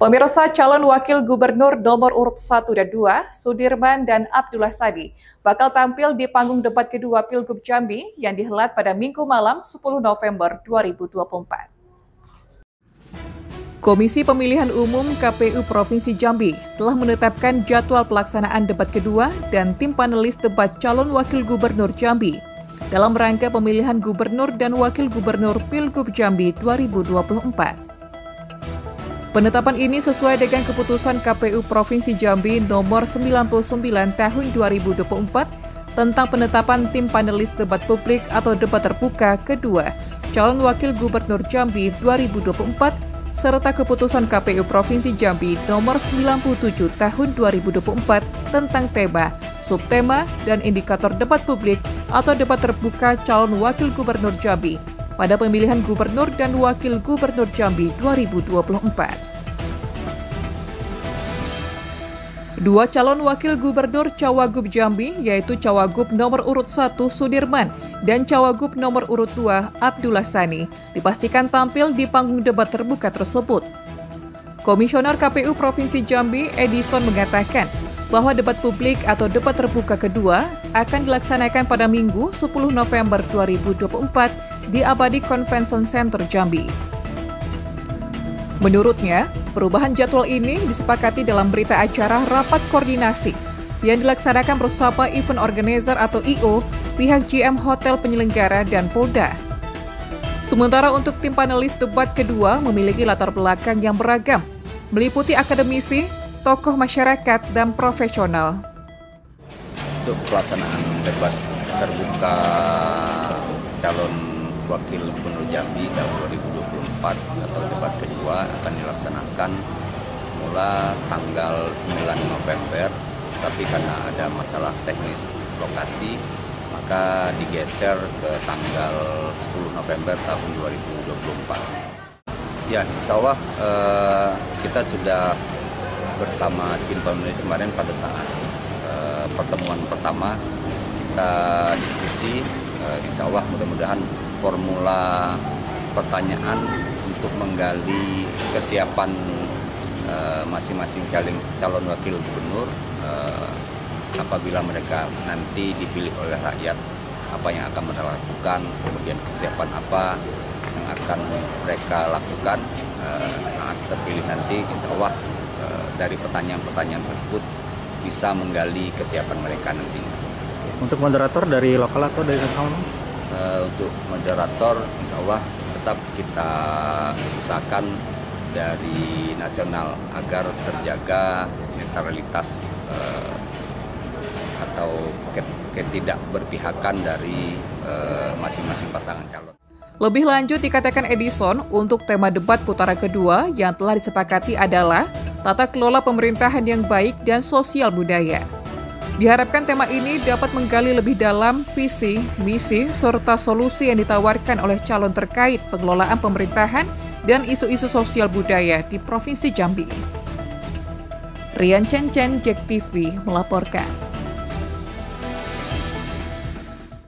Pemirsa, calon wakil gubernur nomor urut 1 dan 2, Sudirman dan Abdullah Sadi, bakal tampil di panggung debat kedua Pilgub Jambi yang dihelat pada Minggu malam 10 November 2024. Komisi Pemilihan Umum KPU Provinsi Jambi telah menetapkan jadwal pelaksanaan debat kedua dan tim panelis debat calon wakil gubernur Jambi dalam rangka pemilihan gubernur dan wakil gubernur Pilgub Jambi 2024. Penetapan ini sesuai dengan keputusan KPU Provinsi Jambi nomor 99 tahun 2024 tentang penetapan tim panelis debat publik atau debat terbuka kedua calon wakil gubernur Jambi 2024 serta keputusan KPU Provinsi Jambi nomor 97 tahun 2024 tentang tema, subtema, dan indikator debat publik atau debat terbuka calon wakil gubernur Jambi pada pemilihan gubernur dan wakil gubernur Jambi 2024. Dua calon wakil gubernur Cawagup Jambi, yaitu Cawagup nomor urut 1 Sudirman dan Cawagup nomor urut 2 Abdullah Sani, dipastikan tampil di panggung debat terbuka tersebut. Komisioner KPU Provinsi Jambi, Edison, mengatakan bahwa debat publik atau debat terbuka kedua akan dilaksanakan pada Minggu 10 November 2024 di Abadi Convention Center Jambi. Menurutnya, perubahan jadwal ini disepakati dalam berita acara rapat koordinasi yang dilaksanakan bersama event organizer atau IO, pihak GM Hotel Penyelenggara, dan Polda. Sementara untuk tim panelis debat kedua memiliki latar belakang yang beragam, meliputi akademisi, tokoh masyarakat, dan profesional. Untuk pelaksanaan debat terbuka calon wakil gubernur Jambi tahun 2024 atau debat kedua akan dilaksanakan semula tanggal 9 November, tapi karena ada masalah teknis lokasi maka digeser ke tanggal 10 November tahun 2024. Ya, insya Allah kita sudah bersama tim panelis kemarin pada saat pertemuan pertama kita diskusi, insya Allah mudah-mudahan formula pertanyaan untuk menggali kesiapan masing-masing calon wakil gubernur apabila mereka nanti dipilih oleh rakyat, apa yang akan mereka lakukan, kemudian kesiapan apa yang akan mereka lakukan saat terpilih nanti, insya Allah dari pertanyaan-pertanyaan tersebut bisa menggali kesiapan mereka nantinya. Untuk moderator dari lokal atau dari nasional? Untuk moderator insya Allah tetap kita usahakan dari nasional agar terjaga netralitas atau ketidakberpihakan dari masing-masing pasangan calon. Lebih lanjut dikatakan Edison, untuk tema debat putaran kedua yang telah disepakati adalah tata kelola pemerintahan yang baik dan sosial budaya. Diharapkan tema ini dapat menggali lebih dalam visi, misi, serta solusi yang ditawarkan oleh calon terkait pengelolaan pemerintahan dan isu-isu sosial budaya di Provinsi Jambi. Rian Chen, JEK TV melaporkan.